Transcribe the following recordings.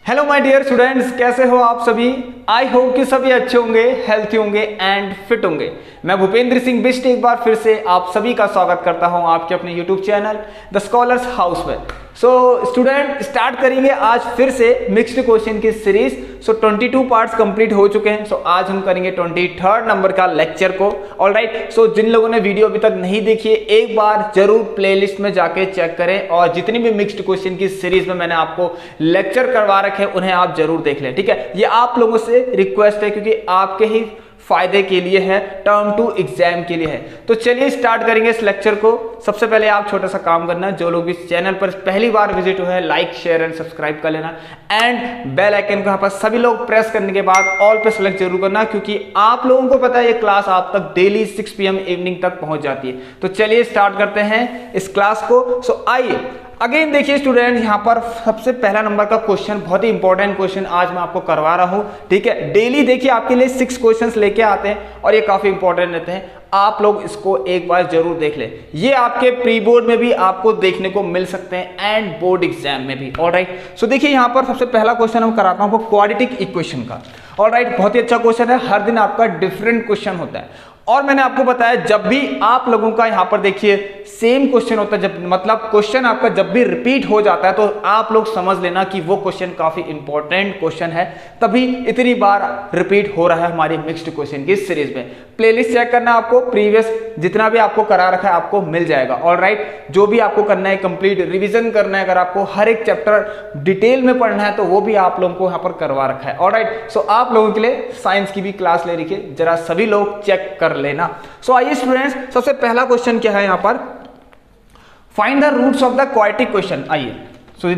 Hello my dear students, कैसे हो आप सभी। आई होप कि सभी अच्छे होंगे, हेल्थी होंगे एंड फिट होंगे। मैं भूपेंद्र सिंह बिष्ट एक बार फिर से आप सभी का स्वागत करता हूं आपके अपने YouTube channel the Scholars House में। सो स्टूडेंट, स्टार्ट करेंगे आज फिर से मिक्स्ड क्वेश्चन की सीरीज। सो 22 पार्ट्स कंप्लीट हो चुके हैं। सो आज हम करेंगे 23rd नंबर का लेक्चर को। ऑलराइट, सो जिन लोगों ने वीडियो अभी तक नहीं देखी है, एक बार जरूर प्लेलिस्ट में जाके चेक करें और जितनी भी मिक्स्ड क्वेश्चन की सीरीज में मैंने आपको लेक्चर करवा रखे हैं उन्हें आप जरूर देख लें। ठीक है, ये आप लोगों से रिक्वेस्ट है क्योंकि आपके ही फायदे के लिए है, टर्म 2 एग्जाम के लिए है। तो चलिए स्टार्ट करेंगे इस लेक्चर को। सबसे पहले आप छोटा सा काम करना, जो लोग इस चैनल पर पहली बार विजिट हुए हैं, लाइक शेयर एंड सब्सक्राइब कर लेना एंड बेल आइकन को यहाँ पर सभी लोग प्रेस करने के बाद ऑल पे सेलेक्ट जरूर करना, क्योंकि आप लोगों को पता है ये क्लास आप तक डेली 6 PM इवनिंग तक पहुंच जाती है। तो चलिए स्टार्ट करते हैं इस क्लास को। सो आइए अगेन देखिए स्टूडेंट, यहाँ पर सबसे पहला नंबर का क्वेश्चन, बहुत ही इंपॉर्टेंट क्वेश्चन आज मैं आपको करवा रहा हूँ। ठीक है, डेली देखिए आपके लिए 6 क्वेश्चंस लेके आते हैं और ये काफी इंपॉर्टेंट रहते हैं। आप लोग इसको एक बार जरूर देख लें। ये आपके प्री बोर्ड में भी आपको देखने को मिल सकते हैं एंड बोर्ड एग्जाम में भी। ऑलराइट, सो देखिए यहाँ पर सबसे पहला क्वेश्चन हम कराता हूँ आपको क्वाड्रेटिक इक्वेशन का। ऑलराइट, बहुत ही अच्छा क्वेश्चन है, हर दिन आपका डिफरेंट क्वेश्चन होता है। और मैंने आपको बताया जब भी आप लोगों का यहाँ पर देखिए सेम क्वेश्चन होता है, जब मतलब क्वेश्चन आपका जब भी रिपीट हो जाता है तो आप लोग समझ लेना कि वो क्वेश्चन काफी इंपॉर्टेंट क्वेश्चन है, तभी इतनी बार रिपीट हो रहा है हमारी मिक्स्ड क्वेश्चन की सीरीज में। प्लेलिस्ट चेक करना, आपको प्रीवियस जितना भी आपको करा रखा है आपको मिल जाएगा। ऑलराइट, जो भी आपको करना है कंप्लीट रिविजन करना है, अगर आपको हर एक चैप्टर डिटेल में पढ़ना है तो वो भी आप लोगों को यहाँ पर करवा रखा है। ऑलराइट, सो आप लोगों के लिए साइंस की भी क्लास ले रखी है, जरा सभी लोग चेक कर लेना। सो आइए स्टूडेंट्स, सबसे पहला क्वेश्चन क्या है यहाँ पर, find the roots of the quadratic question. आइए सो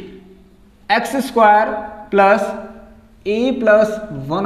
देखिए x² plus a plus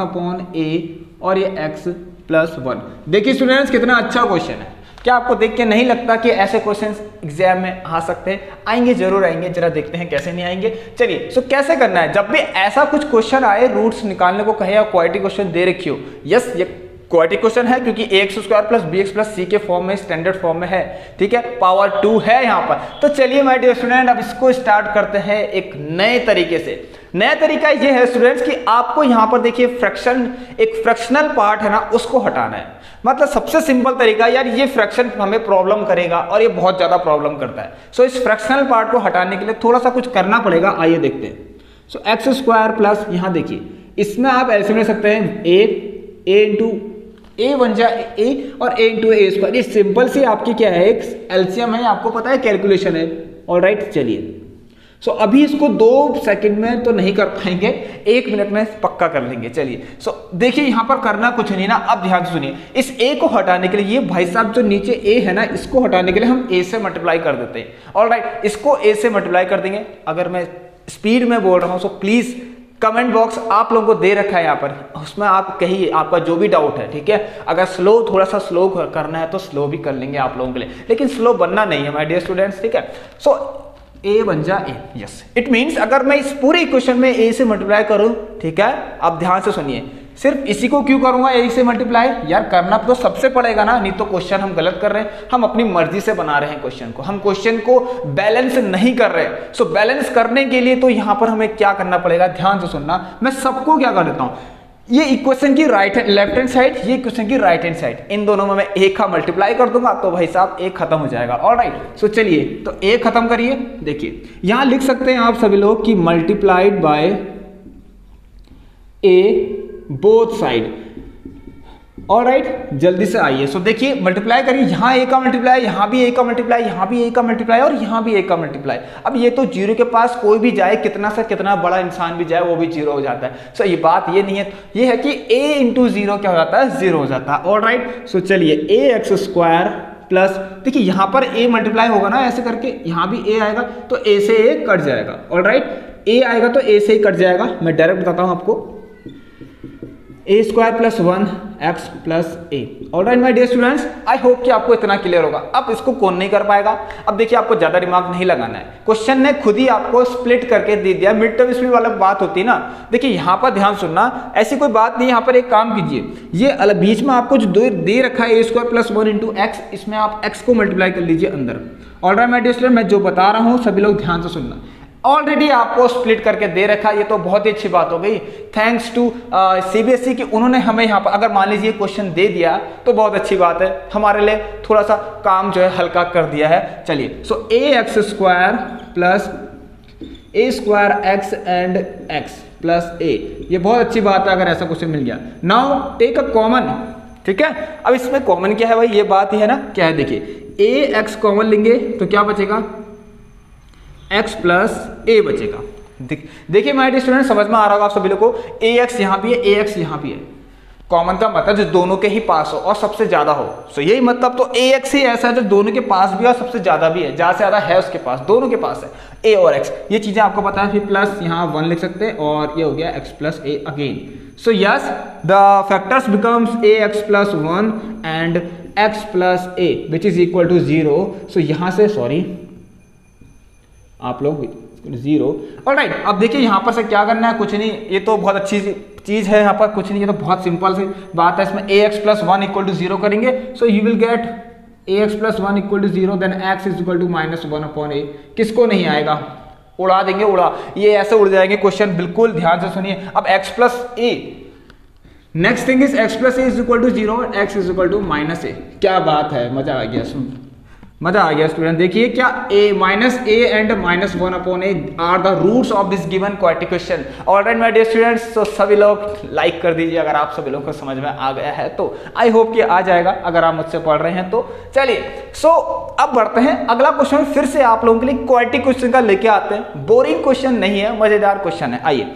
1/a और ये x प्लस 1। देखिए स्टूडेंट्स कितना अच्छा क्वेश्चन है। क्या आपको देख के नहीं लगता कि ऐसे क्वेश्चंस एग्जाम में आ सकते हैं? आएंगे, जरूर आएंगे, जरा देखते हैं कैसे नहीं आएंगे। चलिए, सो कैसे करना है, जब भी ऐसा कुछ क्वेश्चन आए, रूट्स निकालने को कहे या क्वाड्रेटिक क्वेश्चन दे रखी हो, यस ये क्वाड्रेटिक क्वेश्चन है क्योंकि ax² plus bx plus c के फॉर्म में, स्टैंडर्ड फॉर्म में है। ठीक है, पावर 2 है यहाँ पर। तो चलिए माय डियर स्टूडेंट, अब इसको स्टार्ट करते हैं एक नए तरीके से। नया तरीका ये है स्टूडेंट्स कि आपको यहाँ पर देखिए फ्रैक्शन, एक फ्रैक्शनल पार्ट है ना, उसको हटाना है। मतलब सबसे सिंपल तरीका, यार ये फ्रैक्शन हमें प्रॉब्लम करेगा और ये बहुत ज्यादा प्रॉब्लम करता है। सो इस फ्रैक्शनल पार्ट को हटाने के लिए थोड़ा सा कुछ करना पड़ेगा। आइए देखते हैं। सो x² प्लस, यहाँ देखिए इसमें आप एलसीएम ले सकते हैं, a इंटू a बन जाए a और a इंटू a²। ये सिंपल सी आपकी क्या है, एक एलसीएम है, आपको पता है कैलकुलेशन है। ऑलराइट, चलिए सो अभी इसको 2 सेकंड में तो नहीं कर पाएंगे, 1 मिनट में पक्का कर लेंगे। चलिए सो देखिए यहाँ पर करना कुछ नहीं ना। अब ध्यान से सुनिए, इस a को हटाने के लिए, ये भाई साहब जो नीचे a है ना, इसको हटाने के लिए हम a से मल्टीप्लाई कर देते हैं। ऑलराइट, इसको a से मल्टीप्लाई कर देंगे। अगर मैं स्पीड में बोल रहा हूँ सो प्लीज कमेंट बॉक्स आप लोगों को दे रखा है यहाँ पर, उसमें आप कहिए आपका जो भी डाउट है। ठीक है, अगर स्लो, थोड़ा सा स्लो करना है तो स्लो भी कर लेंगे आप लोगों के लिए, लेकिन स्लो बनना नहीं है माय डियर स्टूडेंट्स। ठीक है, सो a बन जा a, यस इट मीन्स अगर मैं इस पूरे इक्वेशन में a से मल्टीप्लाई करूं, ठीक है, अब ध्यान से सुनिए, सिर्फ इसी को क्यों करूंगा a से मल्टीप्लाई, यार करना तो सबसे पड़ेगा ना, नहीं तो क्वेश्चन हम गलत कर रहे हैं। हम अपनी मर्जी से बना रहे हैं क्वेश्चन को, हम क्वेश्चन को बैलेंस नहीं कर रहे हैं। सो बैलेंस करने के लिए तो यहां पर हमें क्या करना पड़ेगा, ध्यान से सुनना। मैं सबको क्या कर देता हूं, ये इक्वेशन की लेफ्ट हैंड साइड, ये इक्वेशन की राइट हैंड साइड, इन दोनों में मैं a का मल्टीप्लाई कर दूंगा तो भाई साहब a खत्म हो जाएगा। ऑलराइट, सो चलिए तो a खत्म करिए। देखिए यहां लिख सकते हैं आप सभी लोग कि multiplied by a both side. All right, जल्दी से आइए। सो देखिए मल्टीप्लाई करिए, यहाँ a का मल्टीप्लाई, यहाँ भी a का मल्टीप्लाई, यहाँ भी a का मल्टीप्लाई और यहाँ भी a का मल्टीप्लाई। अब ये तो 0 के पास कोई भी जाए, कितना से कितना बड़ा इंसान भी जाए, वो भी 0 हो जाता है। सो ये बात ये नहीं है, ये है कि a इंटू 0 क्या हो जाता है, 0 हो जाता है। ऑलराइट, सो चलिए ax² प्लस, देखिए यहाँ पर a मल्टीप्लाई होगा ना ऐसे करके, यहाँ भी a आएगा तो a से a कट जाएगा। ऑलराइट, a आएगा तो a से ही कट जाएगा। मैं डायरेक्ट बताता हूँ आपको, a² plus 1 x plus a। All right my dear students, I hope कि आपको इतना क्लियर होगा। अब इसको कौन नहीं कर पाएगा, अब देखिए आपको ज्यादा दिमाग नहीं लगाना है, क्वेश्चन ने खुद ही आपको स्प्लिट करके दे दिया। मिड टर्म स्प्लिट वाला बात होती है ना, देखिए यहाँ पर ध्यान सुनना, ऐसी कोई बात नहीं। यहाँ पर एक काम कीजिए, ये अलग बीच में आपको जो दे रखा है a² प्लस 1 इंटू x, इसमें आप x को मल्टीप्लाई कर लीजिए अंदर। ऑलराइट माय डियर स्टूडेंट, मैं जो बता रहा हूँ सभी लोग ध्यान से सुनना। ऑलरेडी आपको स्प्लिट करके दे रखा, ये तो बहुत ही अच्छी बात हो गई। थैंक्स टू सीबीएसई कि उन्होंने हमें यहाँ पर अगर मान लीजिए क्वेश्चन दे दिया तो बहुत अच्छी बात है, हमारे लिए थोड़ा सा काम जो है हल्का कर दिया है। चलिए, so a x square plus a square x and x plus a, ये बहुत अच्छी बात है अगर ऐसा क्वेश्चन मिल गया। नाउ टेक अ कॉमन, ठीक है। अब इसमें कॉमन क्या है भाई, ये बात ही है ना, क्या है देखिए, ए एक्स कॉमन लेंगे तो क्या बचेगा, x प्लस ए बचेगा। देखिए माय डियर स्टूडेंट, समझ में आ रहा होगा आप सभी लोगों को, ए एक्स यहाँ भी है, ए एक्स यहाँ भी है। कॉमन का मतलब जो दोनों के ही पास हो और सबसे ज्यादा हो, सो यही मतलब, तो ए एक्स ही ऐसा है जो दोनों के पास भी और सबसे ज्यादा भी है, ज्यादा से ज्यादा है उसके पास, दोनों के पास है ए और एक्स, ये चीजें आपको पता है। फिर प्लस यहाँ 1 लिख सकते हैं और ये हो गया x plus a again. So yes, the factors becomes a x plus 1 and x plus a which is equal to 0। So यहाँ से सॉरी आप लोग 0। ऑलराइट, अब देखिए यहाँ पर से क्या करना है, कुछ नहीं, ये तो बहुत अच्छी चीज है, यहाँ पर कुछ नहीं, ये तो बहुत सिंपल सी बात है। इसमें a x plus 1 equal to 0 करेंगे, so you will get a x plus 1 equal to 0, then x is equal to -1 upon a. किसको नहीं आएगा, उड़ा देंगे, उड़ा, ये ऐसे उड़ जाएंगे क्वेश्चन, बिल्कुल ध्यान से सुनिए। अब x plus a, next thing is x plus a is equal to 0, x is equal to -a। क्या बात है, मजा आ गया, सुन मजा आ गया स्टूडेंट। देखिए क्या a minus a and -1 upon a are the roots of this given quadratic question. Alright my dear students, तो सभी लोग लाइक कर दीजिए अगर आप सभी लोगों को समझ में आ गया है तो। आई होप कि आ जाएगा अगर आप मुझसे पढ़ रहे हैं तो। चलिए, सो अब बढ़ते हैं अगला क्वेश्चन, फिर से आप लोगों के लिए क्वाड्रेटिक क्वेश्चन का लेके आते हैं। बोरिंग क्वेश्चन नहीं है, मजेदार क्वेश्चन है। आइए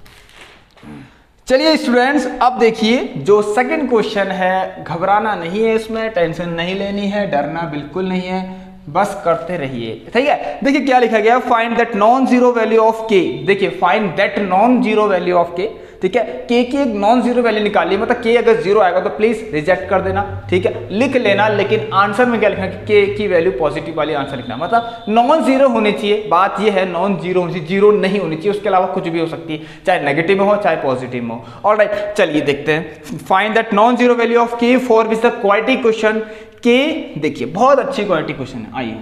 चलिए स्टूडेंट्स, अब देखिए जो सेकंड क्वेश्चन है, घबराना नहीं है, इसमें टेंशन नहीं लेनी है, डरना बिल्कुल नहीं है, बस करते रहिए, ठीक है। देखिए क्या लिखा गया, find that non zero value of k. देखिए find that non zero value of k, ठीक है। के की एक नॉन जीरो वैल्यू निकालिए, मतलब के अगर जीरो आएगा तो प्लीज रिजेक्ट कर देना, ठीक है, लिख लेना, लेकिन आंसर में क्या लिखना है, के की वैल्यू पॉजिटिव वाली आंसर लिखना, मतलब नॉन जीरो होनी चाहिए। बात ये है नॉन जीरो होनी चाहिए, जीरो नहीं होनी चाहिए, उसके अलावा कुछ भी हो सकती है, चाहे नेगेटिव में हो चाहे पॉजिटिव में हो। ऑलराइट, चलिए देखते हैं, find that non zero value of k for which the quadratic question के। देखिए बहुत अच्छी क्वाड्रेटिक क्वेश्चन है, आइए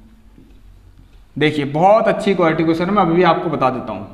देखिए बहुत अच्छी क्वाड्रेटिक क्वेश्चन है, मैं अभी भी आपको बता देता हूं।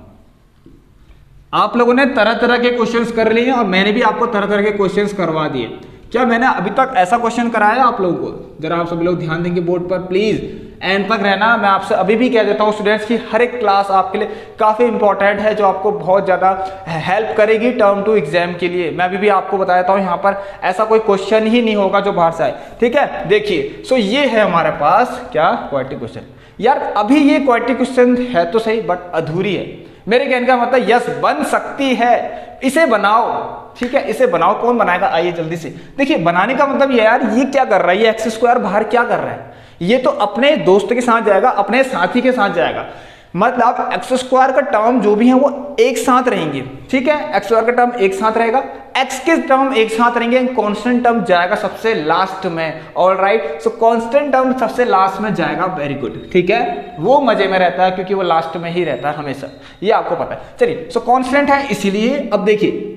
आप लोगों ने तरह तरह के क्वेश्चंस कर लिए और मैंने भी आपको तरह तरह के क्वेश्चंस करवा दिए। क्या मैंने अभी तक ऐसा क्वेश्चन कराया आप लोगों को? जरा आप सभी लोग ध्यान देंगे बोर्ड पर, प्लीज एंड तक रहना। मैं आपसे अभी भी कह देता हूँ स्टूडेंट्स की हर एक क्लास आपके लिए काफी इंपॉर्टेंट है, जो आपको बहुत ज्यादा हेल्प करेगी टर्म टू एग्जाम के लिए। मैं अभी भी आपको बता देता हूँ, यहाँ पर ऐसा कोई क्वेश्चन ही नहीं होगा जो बाहर से आए, ठीक है। देखिए सो ये है हमारे पास क्या क्वाड्रेटिक क्वेश्चन। यार अभी ये क्वाड्रेटिक क्वेश्चन है तो सही, बट अधूरी है। मेरे कहने का मतलब यस बन सकती है, इसे बनाओ, ठीक है, इसे बनाओ। कौन बनाएगा, आइए जल्दी से देखिए। बनाने का मतलब ये यार, ये क्या कर रहा है, ये एक्स स्क्वायर बाहर क्या कर रहा है, ये तो अपने दोस्त के साथ जाएगा, अपने साथी के साथ जाएगा, मतलब एक्स स्क्वायर का टर्म जो भी है वो एक साथ रहेंगे, ठीक है। एक्स स्क्वायर का टर्म एक साथ रहेगा, एक्स के टर्म एक साथ रहेंगे, कांस्टेंट टर्म जाएगा सबसे लास्ट में। ऑलराइट, सो कांस्टेंट टर्म सबसे लास्ट में जाएगा, वेरी गुड, ठीक है। वो मजे में रहता है क्योंकि वो लास्ट में ही रहता है हमेशा, ये आपको पता है। चलिए, सो कांस्टेंट है इसीलिए। अब देखिए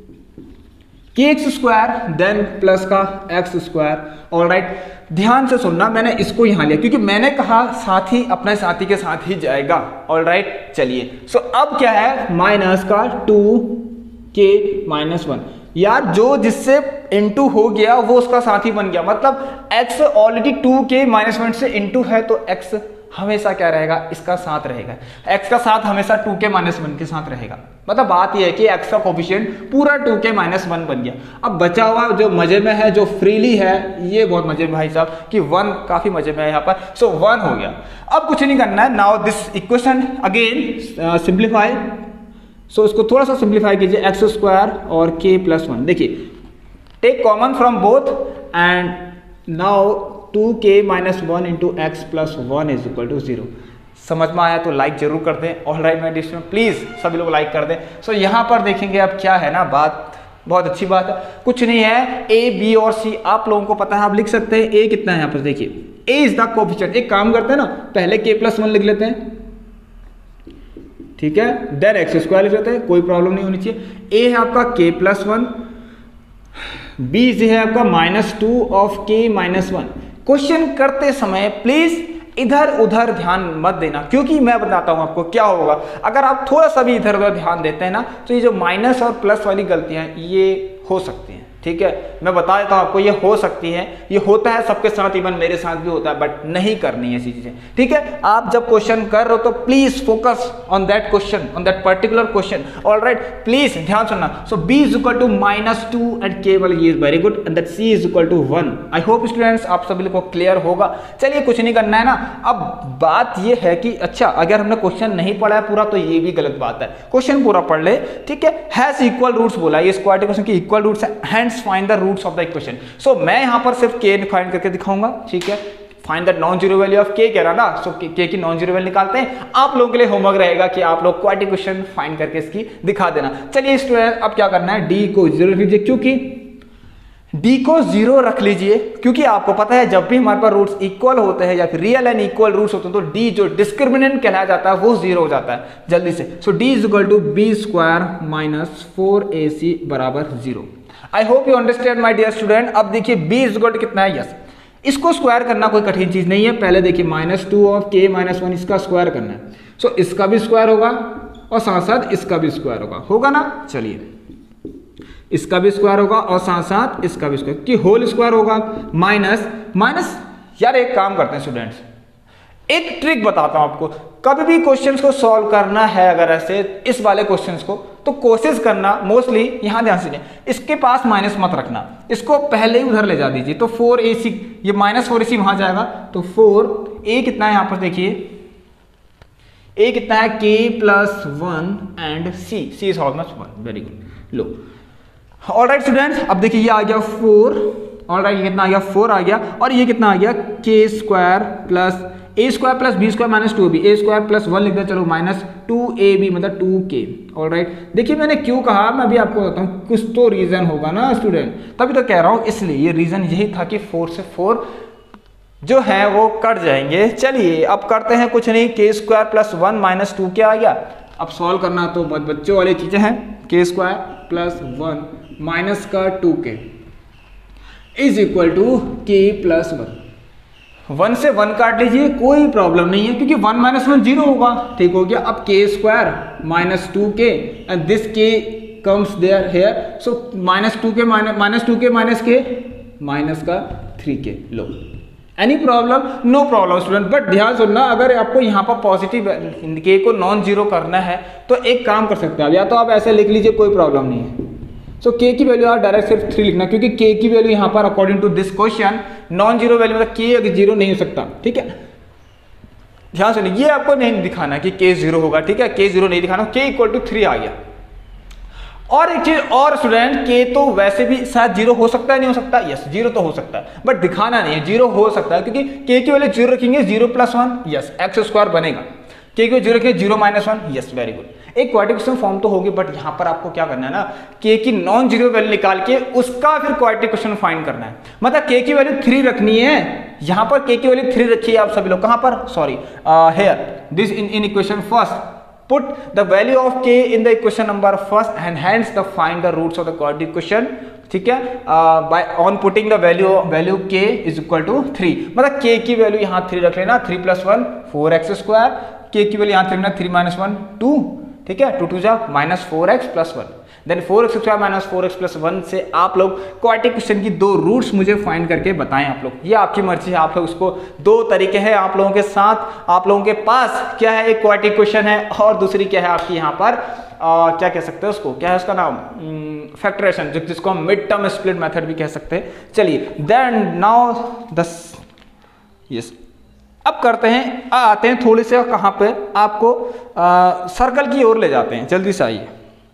कि एक्स स्क्वायर देन प्लस का एक्स स्क्वायर। ऑलराइट, ध्यान से सुनना, मैंने इसको यहां लिया क्योंकि मैंने कहा साथी अपने साथी के साथ ही जाएगा। ऑलराइट, चलिए सो अब क्या है, माइनस का 2k -1। यार जो जिससे इनटू हो गया वो उसका साथी बन गया, मतलब x ऑलरेडी 2k -1 से इनटू है तो x हमेशा क्या रहेगा, इसका साथ रहेगा। x का साथ हमेशा 2k -1 के साथ रहेगा, मतलब बात यह है कि x का कोफिशिएंट पूरा 2k -1 बन गया। अब बचा हुआ जो मजे में है, जो फ्रीली है, ये बहुत मजे में भाई साहब कि 1 काफी मजे में है यहाँ पर। सो 1 हो गया, अब कुछ नहीं करना है। Now this equation again simplify. So इसको थोड़ा सा सिंप्लीफाई कीजिए, एक्स स्क्वायर और k + 1। देखिए take common from both and now 2k - 1 into x plus 1 is equal to 0। समझ में आया तो लाइक जरूर कर दें। Alright my dear student, please सभी लोग लाइक कर दें। सो यहाँ पर देखेंगे अब क्या है ना, बात बहुत अच्छी बात है, कुछ नहीं है, ए बी और सी आप लोगों को पता है, आप लिख सकते हैं। ए कितना है यहाँ पर, देखिए ए इज द कोफिशिएंट। एक काम करते हैं ना, पहले k + 1 लिख लेते हैं, ठीक है, देन एक्स स्क्वायर लिख लेते हैं, कोई प्रॉब्लम नहीं होनी चाहिए। ए है आपका k + 1, बी है आपका -2 of k - 1। क्वेश्चन करते समय प्लीज इधर उधर ध्यान मत देना, क्योंकि मैं बताता हूं आपको क्या होगा अगर आप थोड़ा सा भी इधर उधर ध्यान देते हैं ना, तो ये जो माइनस और प्लस वाली गलतियां ये हो सकती हैं। ठीक है, मैं बता देता हूं आपको, ये हो सकती है, ये होता है सबके साथ, इवन मेरे साथ भी होता है, बट नहीं करनी है ऐसी चीजें। ठीक है, आप जब क्वेश्चन कर रहे हो तो please focus on that question, on that particular question. Alright, please ध्यान सुनना। So b is equal to -2 and केवल ये is very good, and that c is equal to 1। I hope students आप सभी को क्लियर होगा। चलिए कुछ नहीं करना है ना। अब बात ये है कि अच्छा अगर हमने क्वेश्चन नहीं पढ़ा है पूरा तो ये भी गलत बात है, क्वेश्चन पूरा पढ़ ले। ठीक है, हैज इक्वल रूट्स बोला, ये स्क्वायर इक्वेशन की इक्वल रूट्स है, hence find the roots of the equation. So मैं यहां पर सिर्फ k फाइंड करके दिखाऊंगा। ठीक है, find the non zero value of k कह रहा ना, सो k की नॉन जीरो वैल्यू निकालते हैं। आप लोगों के लिए होमवर्क रहेगा कि आप लोग क्वाड्रेटिक इक्वेशन फाइंड करके इसकी दिखा देना। चलिए स्टूडेंट अब क्या करना है, d को 0 लीजिए, क्योंकि d को 0 रख लीजिए, क्योंकि आपको पता है जब भी हमारे पास रूट्स इक्वल होते हैं या फिर रियल एंड इक्वल रूट्स होते हैं तो d जो डिस्क्रिमिनेंट कहलाया जाता है वो 0 हो जाता है जल्दी से। So d is equal to b square minus 4ac बराबर 0। I hope you understand my dear student. अब देखिए b इज इक्वल टू कितना है, यस, इसको स्क्वायर करना कोई कठिन चीज नहीं है। पहले देखिए -2 ऑफ k - 1 इसका स्क्वायर करना है। सो इसका भी स्क्वायर होगा और साथ साथ इसका भी स्क्वायर होगा ना। चलिए इसका भी स्क्वायर होगा और साथ साथ इसका भी स्क्वायर, कि होल स्क्वायर होगा माइनस। यार एक काम करते हैं स्टूडेंट्स, एक ट्रिक बताता हूं आपको। कभी भी क्वेश्चंस को सॉल्व करना है अगर ऐसे इस वाले क्वेश्चंस को, तो कोशिश करना मोस्टली यहां ध्यान से, इसके पास माइनस मत रखना, इसको पहले ही उधर ले जा दीजिए। तो 4ac, ये -4ac वहां जाएगा तो 4a कितना है यहां पर देखिए, a कितना है k + 1 and c is almost 1। Very good, लो ऑलराइट स्टूडेंट्स। अब देखिए ये आ गया 4, ऑलराइट ये कितना आ गया 4 आ गया, और ये कितना आ गया k square plus a square plus b square minus 2b, a square plus 1 लिख दे, चलो -2ab मतलब 2k। ऑलराइट, देखिए मैंने क्यों कहा, मैं भी आपको बताता हूँ, कुछ तो रीजन होगा ना स्टूडेंट, तभी तो कह रहा हूँ। इसलिए ये रीजन यही था कि 4 से 4 जो है वो कट जाएंगे। चलिए अब करते हैं कुछ नहीं, k square plus 1 minus 2k आ गया। अब सॉल्व करना तो बच्चों वाली चीजें हैं, k स्क्वायर प्लस 1 माइनस का 2k is equal to k plus 1 से 1 काट लीजिए, कोई प्रॉब्लम नहीं है, क्योंकि 1 - 1 0 होगा। ठीक हो गया। अब k square minus 2k and this k comes there here, so -2k minus k minus का 3k। लो any problem, no problem student. But ध्यान सुनना, अगर आपको यहाँ पर पॉजिटिव k को नॉन जीरो करना है तो एक काम कर सकते हैं, या तो आप ऐसे लिख लीजिए, कोई प्रॉब्लम नहीं है। सो k की वैल्यू आप डायरेक्ट सिर्फ 3 लिखना, क्योंकि k की वैल्यू यहाँ पर according to this question non zero value मतलब k 0 नहीं हो सकता। ठीक है, ध्यान सुनिए, ये आपको नहीं दिखाना कि k 0 होगा। ठीक है, k 0 नहीं दिखाना, k = 3 आ गया। और एक चीज और स्टूडेंट, k तो वैसे भी शायद 0 हो सकता है, नहीं हो सकता, यस 0 तो हो सकता है, बट दिखाना नहीं है। 0 हो सकता है क्योंकि k की वैल्यू 0 रखेंगे, 0 + 1 यस x स्क्वायर बनेगा, k को 0 रखेंगे 0 - 1 यस वेरी गुड। एक क्वाड्रेटिक इक्वेशन फॉर्म तो होगी, बट यहाँ पर आपको क्या करना है ना, k की नॉन जीरो वैल्यू निकाल के उसका फिर क्वाड्रेटिक इक्वेशन फाइंड करना है। मतलब k की वैल्यू 3 रखनी है, यहाँ पर k की वैल्यू 3 रखी है आप सभी लोग, कहाँ पर, sorry here this in equation first, put the value of k in the equation number first and hence the find the roots of the quadratic equation। ठीक है, by on putting the value k is equal to 3, मतलब k की value यहाँ 3 रख लेना, 3 + 1 4x square, k की value यहाँ 3 3 - 1 2। ठीक है, 2 2 जा -4x + 1, then 4x square minus 4x + 1 से आप लोग क्वाड्रेटिक इक्वेशन की 2 रूट्स मुझे फाइंड करके बताएं। आप लोग, ये आपकी मर्जी है, आप लोग इसको 2 तरीके हैं आप लोगों के साथ। आप लोगों के पास क्या है, एक क्वाड्रेटिक इक्वेशन है और दूसरी क्या है आपकी यहाँ पर क्या कह सकते हैं उसको, क्या है उसका नाम, फैक्टराइजेशन, जिसको हम मिड टर्म स्प्लिट मेथड भी कह सकते हैं। चलिए देन नाउ यस, अब करते हैं, आते हैं थोड़े से कहाँ पे आपको सर्कल की ओर ले जाते हैं, जल्दी से आइए।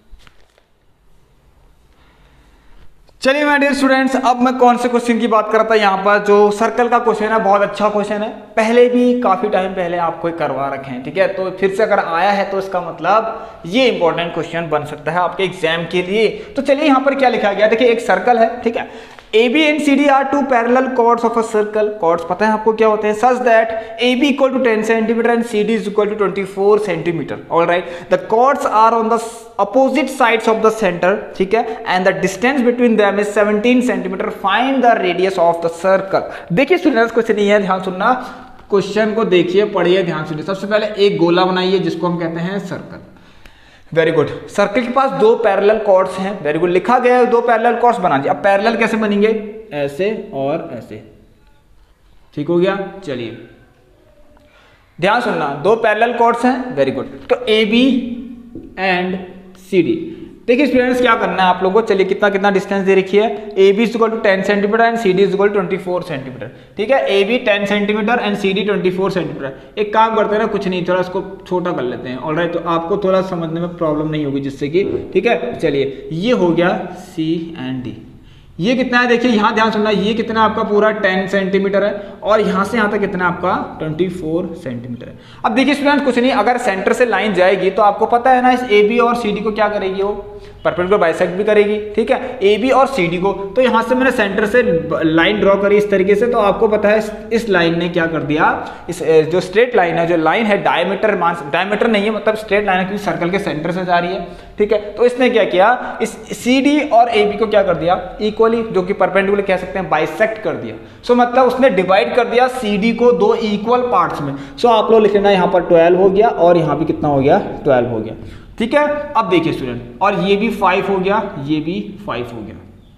चलिए माय डियर स्टूडेंट्स, अब मैं कौन से क्वेश्चन की बात कर रहा था, यहाँ पर जो सर्कल का क्वेश्चन है, बहुत अच्छा क्वेश्चन है, पहले भी काफी टाइम पहले आपको करवा रखे हैं। ठीक है, तो फिर से अगर आया है तो इसका मतलब ये इंपॉर्टेंट क्वेश्चन बन सकता है आपके एग्जाम के लिए। तो चलिए यहाँ पर क्या लिखा गया, देखिए एक सर्कल है, ठीक है, AB and CD are two parallel chords of a circle। chords पता है आपको क्या होते हैं, such that AB = 10 cm and CD = 24 cm। all right, the chords are on the opposite sides of the center, ठीक है, and the distance between them is 17 cm। find the radius of the circle। देखिए students, question ये है, ध्यान सुनना, question को देखिए, पढ़िए, ध्यान सुनिए। सबसे पहले एक गोला बनाइए जिसको हम कहते हैं सर्कल। Very good. सर्कल के पास दो पैरेलल कॉर्ड्स हैं। वेरी गुड, लिखा गया है दो पैरेलल कॉर्ड्स बना दिए। अब पैरेलल कैसे बनेंगे? ऐसे और ऐसे, ठीक हो गया। चलिए ध्यान सुनना, दो पैरेलल कॉर्ड्स हैं। Very good. तो A B and C D. देखिए स्टूडेंट्स क्या करना है आप लोगों को, चलिए कितना कितना डिस्टेंस दे रखी है। A B is equal to 10 centimetre and C D is equal to 24 centimetre. ठीक है, A B 10 centimetre and C D 24 centimetre. एक काम करते हैं ना, कुछ नहीं, थोड़ा इसको छोटा कर लेते हैं। ऑलराइट, तो आपको थोड़ा समझने में प्रॉब्लम नहीं होगी जिससे कि, ठीक है। चलिए ये हो गया सी एंड डी। ये कितना है देखिए, यहाँ ध्यान सुनना, ये कितना आपका पूरा 10 सेंटीमीटर है और यहाँ से यहाँ तक कितना आपका 24 सेंटीमीटर है। अब देखिए स्टूडेंट कुछ नहीं, अगर सेंटर से लाइन जाएगी तो आपको पता है ना, इस ए बी और सी डी को क्या करेगी, वो परपेंडिकुलर बाइसेक्ट भी करेगी। ठीक है, ए बी और सी डी को। तो यहाँ से मैंने सेंटर से लाइन ड्रॉ करी इस तरीके से, तो आपको पता है इस लाइन ने क्या कर दिया, इस जो स्ट्रेट लाइन है, जो लाइन है डायमीटर, डायमीटर नहीं है मतलब स्ट्रेट लाइन है क्योंकि सर्कल के सेंटर से जा रही है। ठीक है, तो इसने क्या किया, इस सी डी और ए बी को क्या कर दिया, इक्वली, जो कि परपेंडिकुलर कह सकते हैं, बाइसेक्ट कर दिया। सो मतलब उसने डिवाइड कर दिया सी डी को दो इक्वल पार्ट्स में। सो आप लोग लिख लेना, यहाँ पर 12 हो गया और यहाँ पे कितना हो गया, 12 हो गया। ठीक है, अब देखिए स्टूडेंट, और ये भी 5 हो गया, ये भी 5 हो गया।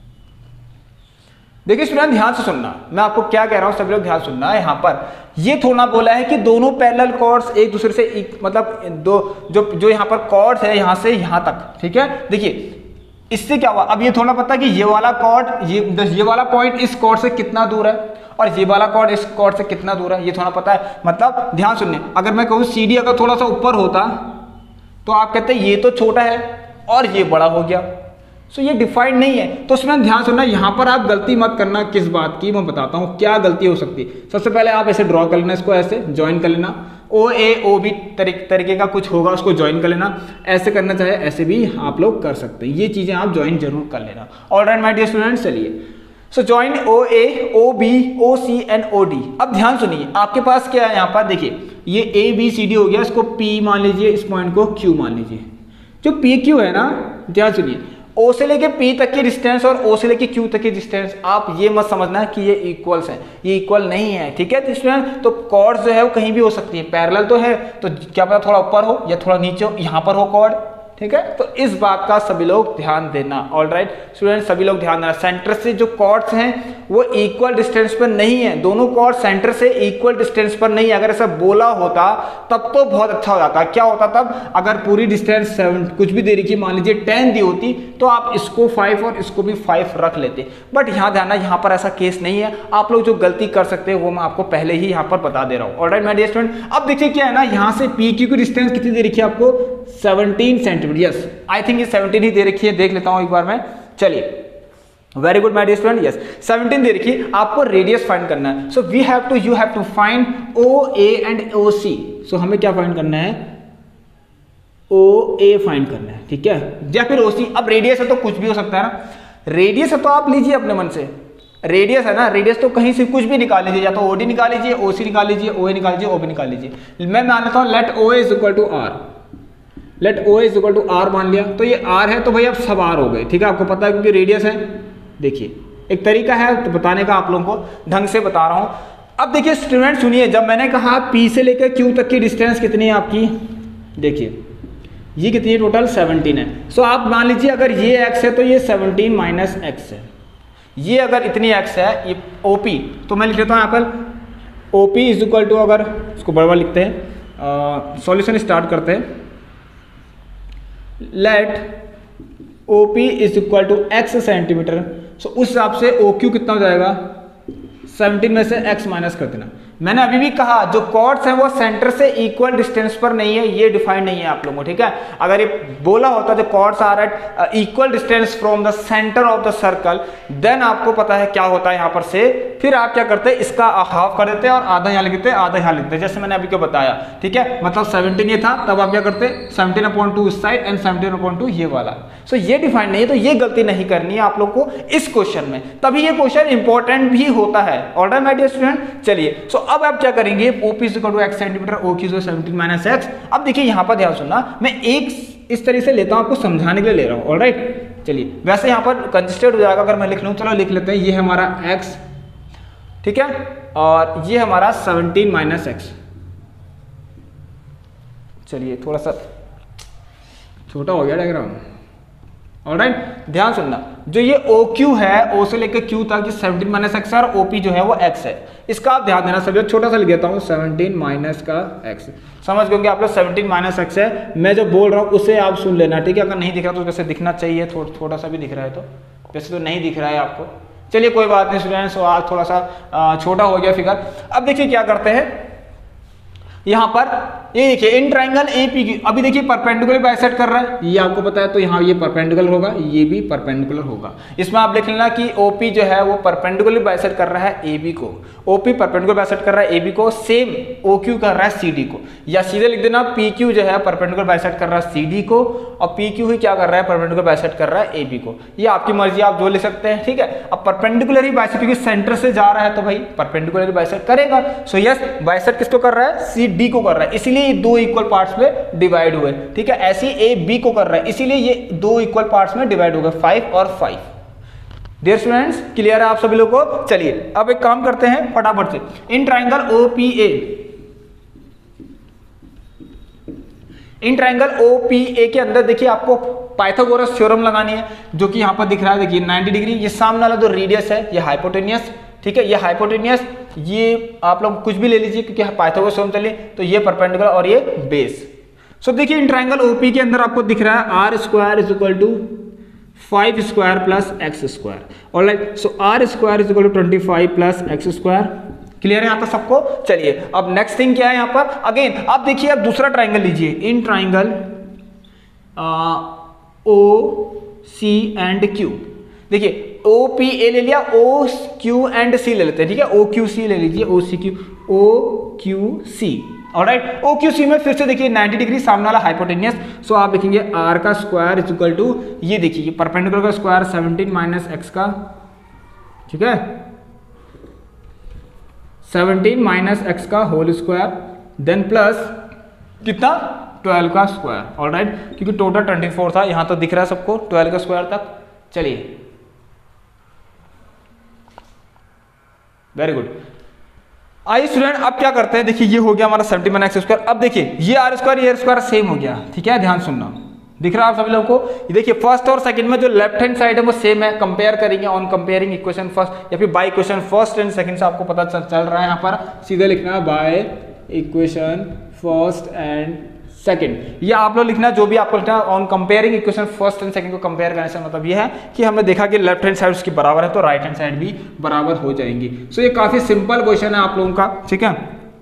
देखिए स्टूडेंट ध्यान से सुनना, मैं आपको क्या कह रहा हूं, सभी लोग ध्यान सुनना है। यहाँ पर ये थोड़ा बोला है कि दोनों पैरेलल कॉर्ड्स एक दूसरे से मतलब दो जो यहाँ पर कॉर्ड्स है यहाँ से यहाँ तक। ठीक है, देखिए इससे क्या हुआ, अब ये थोड़ा पता है कि ये वाला कॉर्ड, ये वाला पॉइंट इस कॉर्ड से कितना दूर है और ये वाला कॉर्ड इस कॉर्ड से कितना दूर है, ये थोड़ा पता है। मतलब ध्यान सुनिए, अगर मैं कहूँ सी डी अगर थोड़ा सा ऊपर होता तो आप कहते हैं ये तो छोटा है और ये बड़ा हो गया। सो ये डिफाइंड नहीं है। तो उसमें ध्यान सुनना, यहाँ पर आप गलती मत करना। किस बात की मैं बताता हूँ, क्या गलती हो सकती है। सबसे पहले आप ऐसे ड्रॉ कर लेना, इसको ऐसे ज्वाइन कर लेना, ओ ए ओ बी तरीके का कुछ होगा, उसको ज्वाइन कर लेना। ऐसे करना चाहे ऐसे भी आप लोग कर सकते हैं, ये चीज़ें आप ज्वाइन जरूर कर लेना। ऑलराइट माय डियर स्टूडेंट्स, चलिए so join O A O B O C and O D. अब ध्यान सुनिए, आपके पास क्या है यहाँ पर, देखिए ये ए बी सी डी हो गया, इसको पी मान लीजिए, इस पॉइंट को क्यू मान लीजिए। जो पी क्यू है ना, ध्यान सुनिए, ओ से लेके पी तक की डिस्टेंस और ओ से लेके क्यू तक की डिस्टेंस, आप ये मत समझना कि ये इक्वल्स हैं, ये इक्वल नहीं है। ठीक है, तो कॉर्ड जो है वो कहीं भी हो सकती है, पैरेलल तो है, तो क्या पता थोड़ा ऊपर हो या थोड़ा नीचे हो, यहाँ पर हो कॉर्ड। ठीक है, तो इस बात का सभी लोग ध्यान देना। ऑलराइट स्टूडेंट, सभी लोग ध्यान देना, सेंटर से जो कॉर्ड्स हैं वो इक्वल डिस्टेंस पर नहीं है। दोनों कॉर्ड सेंटर से इक्वल डिस्टेंस पर नहीं है। अगर ऐसा बोला होता तब तो बहुत अच्छा हो जाता। क्या होता तब, अगर पूरी डिस्टेंस 7 कुछ भी दे रखी, मान लीजिए 10 दी होती, तो आप इसको 5 और इसको भी 5 रख लेते। बट यहाँ ध्यान, यहाँ पर ऐसा केस नहीं है। आप लोग जो गलती कर सकते हैं वो मैं आपको पहले ही यहाँ पर बता दे रहा हूँ। ऑलराइट माय डियर स्टूडेंट, अब देखिए क्या है ना, यहाँ से पी क्यू की डिस्टेंस कितनी दे रखी है आपको, 17 सेंटीमीटर। यस, आई थिंक ये 17 ही दे रखी है, देख लेता हूं एक बार मैं। चलिए, very good my dear student, yes 17 दे रखी है। आपको रेडियस फाइंड करना है। So we have to, you have to find O A and O C. सो हमें क्या फाइंड करना है, ओ ए फाइंड करना है। ठीक है, या फिर ओ सी। अब रेडियस है तो कुछ भी हो सकता है ना, रेडियस है तो आप लीजिए अपने मन से, रेडियस है ना, रेडियस तो कहीं से कुछ भी निकाल लीजिए, या तो ओडी निकाल लीजिए, ओसी निकाल लीजिए, ओए निकाल लीजिए, ओबी निकाल लीजिए। मैं मान लेता हूं let O is equal to R, let O is equal to R मान लिया, तो ये आर है तो भाई अब सब आर हो गए। ठीक है, आपको पता है क्योंकि रेडियस है। देखिए एक तरीका है तो बताने का, आप लोगों को ढंग से बता रहा हूं। अब देखिए स्टूडेंट सुनिए, जब मैंने कहा पी से लेकर क्यू तक की डिस्टेंस कितनी है आपकी, देखिए ये कितनी है, टोटल 17 है। सो आप मान लीजिए अगर ये x है तो ये 17 माइनस एक्स है। ये अगर इतनी x है, ये OP, तो मैं लिख लेता हूँ यहाँ पर OP इज इक्वल टू, अगर इसको बड़ा लिखते हैं, सॉल्यूशन स्टार्ट करते हैं। Let OP is equal to x centimetre. So उस हिसाब से OQ कितना हो जाएगा, 17 में से x माइनस कर देना। मैंने अभी भी कहा जो कॉर्ड्स हैं वो सेंटर से इक्वल डिस्टेंस पर नहीं है, ये डिफाइंड नहीं है आप लोगों को। ठीक है, अगर ये बोला होता जो chords are at equal distance from the centre of the circle, then आपको पता है क्या होता है यहाँ पर से, फिर आप क्या करते हैं, इसका हाफ कर देते हैं और आधा यहाँ लिखते हैं, आधा यहाँ लिखते हैं, जैसे मैंने अभी को बताया। ठीक है, मतलब 17 ये था, तब आप क्या करते, 17/2 इस साइड एंड 17/2 ये वाला। सो ये डिफाइंड नहीं है, तो ये गलती नहीं करनी है आप लोग को इस क्वेश्चन में, तभी ये क्वेश्चन इंपॉर्टेंट भी होता है। ऑलराइट माय डियर स्टूडेंट, चलिए सो अब आप क्या करेंगे, OP is equal to x centimetre, OQ is 17 minus x। अब देखिए यहाँ पर ध्यान सुनना, मैं एक इस तरह से लेता हूँ, आपको समझाने के लिए ले रहा हूँ। ऑलराइट, चलिए वैसे यहाँ पर कंजस्टेड हो जाएगा अगर मैं लिख लूँ, चलो लिख लेते हैं, ये है हमारा x ठीक है, और ये हमारा 17 माइनस एक्स। चलिए थोड़ा सा छोटा हो गया डायग्राम। ऑलराइट, ध्यान सुनना, जो ये OQ है, O से लेकर Q तक, ये 17 माइनस एक्स है और OP जो है वो x है। इसका आप ध्यान देना सभी, छोटा सा लिख देता हूँ 17 माइनस का x। समझ गए आप लोग, 17 माइनस एक्स है। मैं जो बोल रहा हूँ उसे आप सुन लेना, ठीक है। अगर नहीं दिख रहा तो वैसे दिखना चाहिए, थोड़ा सा भी दिख रहा है तो, वैसे तो नहीं दिख रहा है आपको। चलिए कोई बात नहीं स्टूडेंट्स, आज थोड़ा सा छोटा हो गया फिगर। अब देखिए क्या करते हैं यहाँ पर, ये देखिए इन ट्राइंगल AP की, अभी देखिए परपेंडिकुलर बाइसेक्ट कर रहा है, ये आपको पता है, तो यहाँ ये परपेंडिकुलर होगा, ये भी परपेंडिकुलर होगा। इसमें आप देख लेना कि OP जो है वो परपेंडिकुलर बाइसेक्ट कर रहा है AB को, OP परपेंडिकुलर बाइसेक्ट कर रहा है AB को, सेम OQ कर रहा है CD को, या सीधे लिख देना PQ जो है परपेंडिकुलर बाइसेक्ट कर रहा है CD को, और PQ ही क्या कर रहा है, परपेंडिकुलर बाइसेक्ट कर रहा है AB को। ये आपकी मर्जी, आप जो लिख सकते हैं, ठीक है। अब परपेंडिकुलर ही बाइसेक्ट, क्योंकि सेंटर से जा रहा है तो भाई परपेंडिकुलर ही बाइसेक्ट करेगा। सो यस, बाइसेक्ट किसको कर रहा है, CD को कर रहा है, इसीलिए ये दो इक्वल पार्ट्स में डिवाइड हुए, ठीक है। ऐसे AB को कर रहा है, इसीलिए ये दो इक्वल पार्ट्स में डिवाइड हो गए, 5 और 5। डियर स्टूडेंट्स, क्लियर है आप सभी लोगों को। चलिए अब एक काम करते हैं फटाफट से, in triangle OPA, in triangle OPA के अंदर देखिए आपको पाइथागोरस थ्योरम लगानी है, जो कि यहां पर दिख रहा है, देखिए 90 डिग्री। ये सामने वाला जो रेडियस है ये हाइपोटेनियस, ठीक है, ये हाइपोटेनियस, ये आप लोग कुछ भी ले लीजिए क्योंकि पाइथागोरस थ्योरम चलिए, तो ये परपेंडिकुलर और ये बेस। सो देखिए इन ट्राइंगल OP के अंदर आपको दिख रहा है R square is equal to 5 square plus x square. Alright, so R square is equal to 25 plus x square. Clear है यहाँ तक सबको। चलिए अब नेक्स्ट थिंग क्या है यहाँ पर, अगेन अब देखिए, अब दूसरा ट्राइंगल लीजिए, in triangle OC and Q। देखिए OPA ले लिया, OQ एंड C ले लेते हैं, ठीक है। OQC ले लीजिए, OQC। ऑलराइट, OQC में फिर से देखिए 90 डिग्री, सामने वाला हाइपोटेनियस। सो आप देखेंगे R का स्क्वायर इज इक्वल टू, ये देखिए परपेंडिकुलर का स्क्वायर 17 माइनस एक्स का, ठीक है, 17 माइनस एक्स का होल स्क्वायर, देन प्लस कितना, 12 का स्क्वायर। ऑलराइट, क्योंकि टोटल 24 था, यहां तो दिख रहा है सबको 12 का स्क्वायर तक। चलिए वेरी गुड। आइए स्टूडेंट अब क्या करते हैं, देखिए ये हो गया हमारा 17 माइनस एक्स स्क्वायर। अब देखिए ये R स्क्वायर ये R स्क्वायर सेम हो गया, ठीक है। ध्यान सुनना, दिख रहा है आप सभी लोगों को। ये देखिए फर्स्ट और सेकंड में जो लेफ्ट हैंड साइड है वो सेम है, कंपेयर करेंगे ऑन कंपेयरिंग इक्वेशन फर्स्ट, या फिर by equation first and second से आपको पता चल रहा है। यहाँ पर सीधे लिखना है by equation first and second, ये आप लोग लिखना जो भी आपको लिखना है on comparing equation first and second को कंपेयर करने से मतलब ये है कि हमने देखा कि लेफ्ट हैंड साइड उसकी बराबर है तो राइट हैंड साइड भी बराबर हो जाएंगी। सो ये काफी सिंपल क्वेश्चन है आप लोगों का, ठीक है।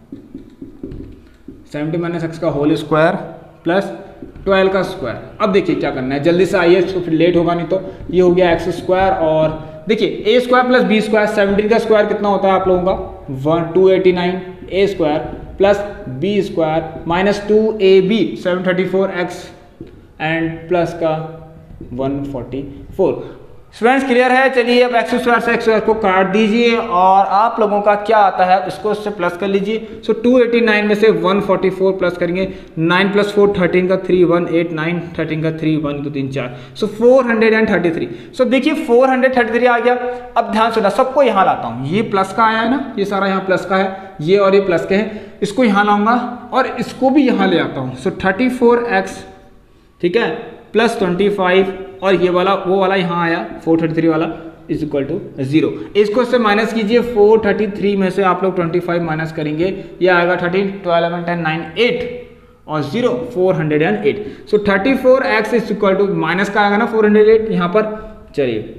70 माइनस एक्स का होल स्क्वायर प्लस 12 का स्क्वायर। अब देखिए क्या करना है, जल्दी से आइए, इसको फिर लेट होगा नहीं तो। ये हो गया एक्स स्क्वायर, और देखिए a square plus b square, 17 का स्क्वायर कितना होता है आप लोगों का 289, a square plus b square minus 2ab 734x and plus का 144। स्टूडेंट्स क्लियर है। चलिए अब एक्स स्क्वायर से एक्स स्क्वायर को काट दीजिए और आप लोगों का क्या आता है उसको उससे प्लस कर लीजिए। सो 289 में से 144 प्लस करेंगे, 9 प्लस 4 13 का 3 1 8 9 13 का 3 1 2 3 4, सो 433। सो देखिए 433 आ गया। अब ध्यान सुना, सबको यहाँ लाता हूँ, ये प्लस का आया है ना, ये सारा यहाँ प्लस का है, ये और ये प्लस के हैं, इसको यहाँ लाऊंगा और इसको भी यहाँ ले आता हूँ। सो 34x, ठीक है, प्लस 25 और ये वाला वो वाला यहाँ आया 433 वाला इज इक्वल टू 0। इसको इससे माइनस कीजिए, 433 में से आप लोग 25 माइनस करेंगे, ये आएगा 13 12 11 10 9 8 और 0 408। So 34x is equal to minus का आएगा ना 408 यहाँ पर। चलिए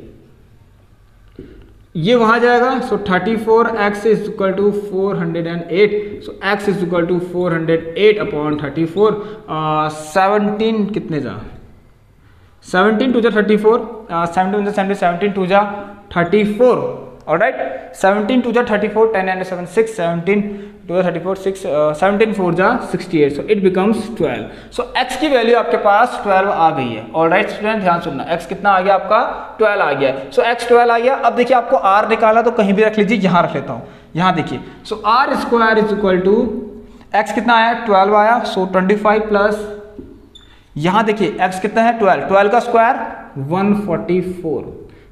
ये वहां जाएगा, so 34x is equal to 408। So x is equal to 408 upon 34। 17 कितने जा 17 2 जा 34, 17 17 17 2 जा 34। ऑलराइट, 17 2 जा 34, 10 and 7 6, 17 2 जा 34 6, 17 4 जा 68, so it becomes 12। So x की वैल्यू आपके पास 12 आ गई है। ऑलराइट स्टूडेंट ध्यान सुनना, x कितना आ गया आपका 12 आ गया। सो x 12 आ गया। अब देखिए आपको r निकाला तो कहीं भी रख लीजिए, यहाँ रख लेता हूँ, यहाँ देखिए। So r square is equal to x कितना आया 12 आया, सो 25 प्लस यहाँ देखिए x कितना है 12, 12 का स्क्वायर 144,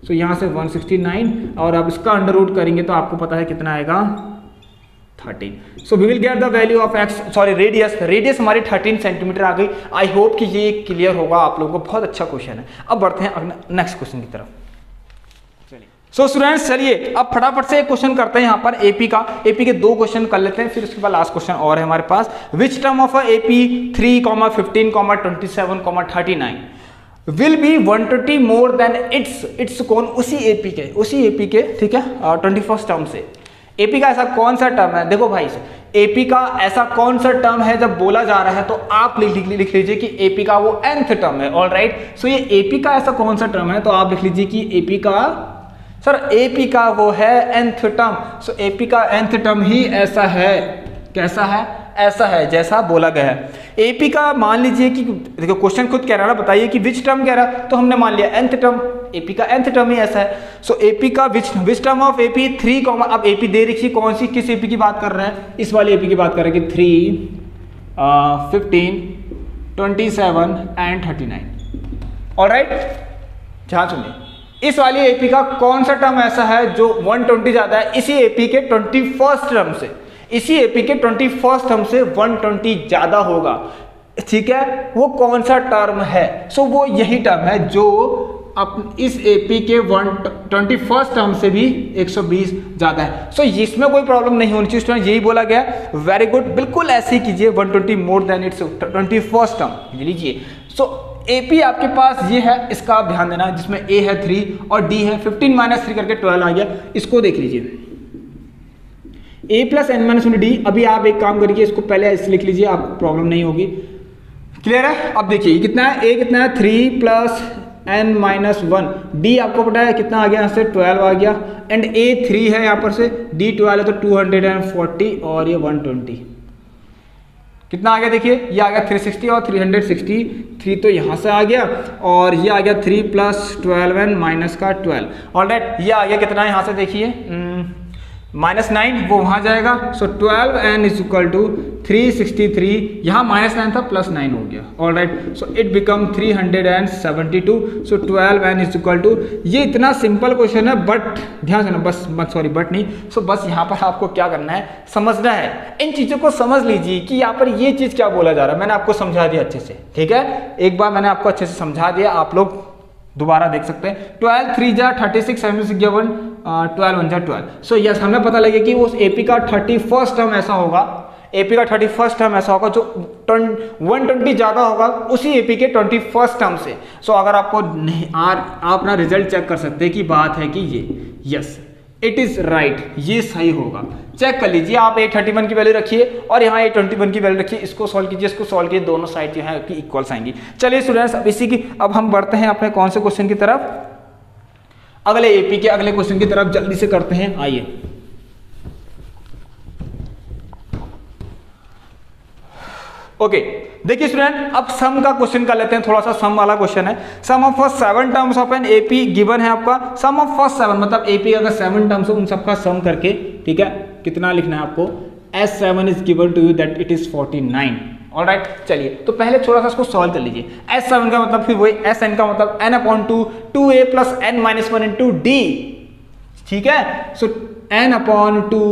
सो यहाँ से 169 और आप इसका अंडर रूट करेंगे तो आपको पता है कितना आएगा 13। So we will get the value of x, sorry radius हमारी 13 सेंटीमीटर आ गई। आई होप कि ये क्लियर होगा आप लोगों को, बहुत अच्छा क्वेश्चन है। अब बढ़ते हैं नेक्स्ट क्वेश्चन की तरफ। सो स्टूडेंट्स चलिए अब फटाफट से एक क्वेश्चन करते हैं यहाँ पर एपी का। एपी के 2 क्वेश्चन कर लेते हैं, फिर उसके बाद लास्ट क्वेश्चन और है हमारे पास। Which term of AP 3, 15, 27, 39 will be 120 more than its कौन, उसी एपी के ठीक है 21st टर्म से। एपी का ऐसा कौन सा टर्म है, देखो भाई एपी का ऐसा कौन सा टर्म है जब बोला जा रहा है तो आप लिख लीजिए कि एपी का वो nth टर्म है। ऑलराइट, सो ये एपी का ऐसा कौन सा टर्म है तो आप लिख लीजिए कि एपी का, सर एपी का वो है nth टर्म। सो एपी का nth टर्म ही ऐसा है, कैसा है, ऐसा है जैसा बोला गया है। एपी का मान लीजिए कि देखो क्वेश्चन खुद कह रहा है ना, बताइए कि विच टर्म कह रहा है तो हमने मान लिया nth टर्म, एपी का nth टर्म ही ऐसा है। सो एपी का विच टर्म ऑफ एपी 3, अब एपी दे रखी कौन सी, किस एपी की बात कर रहे हैं, इस वाली एपी की बात कर रहे हैं कि 3, 15, 27 एंड 39। ऑलराइट, ध्यान सुनिए, इस वाली एपी का कौन सा टर्म ऐसा है जो 120 ज्यादा है इसी एपी के 21st टर्म से, इसी एपी के 21st टर्म से 120 ज्यादा होगा, ठीक है, वो कौन सा टर्म है। सो वो यही टर्म है जो अब इस एपी के 21st टर्म से भी 120 ज्यादा है। सो इसमें कोई प्रॉब्लम नहीं होनी चाहिए स्टूडेंट, यही बोला गया। वेरी गुड, बिल्कुल ऐसे ही कीजिए, 120 more than it's 21st term लीजिए। सो एपी आपके पास ये है, इसका आप ध्यान देना, जिसमें ए है 3 और डी है 15 - 3 करके 12 आ गया। इसको देख लीजिए, a plus n minus d. अभी आप एक काम करिए, इसको पहले ऐसे लिख लीजिए, आपको प्रॉब्लम नहीं होगी। क्लियर है? अब देखिए कितना है, a कितना है 3 प्लस n माइनस 1, डी आपको पता है कितना आ गया, यहाँ से 12 आ गया, एंड a 3 है यहाँ पर से, d 12 है तो 240 और ये 120 कितना आ गया, देखिए ये आ गया 360 और 363 तो यहाँ से आ गया, और ये आ गया 3 प्लस 12 एंड माइनस का 12। ऑलराइट, ये आ गया कितना यहाँ से देखिए -9, वो वहाँ जाएगा। सो 12n इज इक्वल टू 363, यहाँ -9 था +9 हो गया। Alright, so it become 372। सो 12n इज इक्वल टू, ये इतना सिंपल क्वेश्चन है, बट ध्यान से ना, बस मत सॉरी बट नहीं, सो बस यहाँ पर आपको क्या करना है, समझना है, इन चीज़ों को समझ लीजिए कि यहाँ पर ये चीज़ क्या बोला जा रहा है। मैंने आपको समझा दिया अच्छे से, ठीक है, एक बार मैंने आपको अच्छे से समझा दिया, आप लोग दोबारा देख सकते हैं। 12 3 जा 36, 76 गया 1, 12 1 जा 12। सो यस, हमें पता लगे कि उस एपी का 31st टर्म ऐसा होगा, एपी का 31st टर्म ऐसा होगा जो 120 ज्यादा होगा उसी एपी के 21st टर्म से। सो अगर आपको नहीं आप अपना रिजल्ट चेक कर सकते हैं कि बात है कि ये यस इट इज राइट, ये सही होगा। चेक कर लीजिए, आप A31 की वैल्यू रखिए और यहाँ A21 की वैल्यू रखिए, इसको सॉल्व कीजिए, इसको सॉल्व कीजिए, दोनों साइड जो है कि इक्वल्स आएंगी। चलिए स्टूडेंट्स, अब इसी की अब हम बढ़ते हैं अपने कौन से क्वेश्चन की तरफ, अगले एपी के अगले क्वेश्चन की तरफ जल्दी से करते हैं। आइए, ओके देखिए स्टूडेंट, अब सम का क्वेश्चन कर लेते हैं, थोड़ा सा सम वाला क्वेश्चन है। Sum of first 7 terms of N AP given है आपका, सम ऑफ फर्स्ट 7 मतलब एपी अगर 7 टर्म्स हो उन सबका सम करके, ठीक है, कितना लिखना है आपको, S7 is given to you that it is 49। Alright, चलिए तो पहले थोड़ा सा इसको सॉल्व कर लीजिए। S7 का मतलब फिर वही Sn का मतलब n/2 2a plus n - 1 into d, ठीक है। So n/2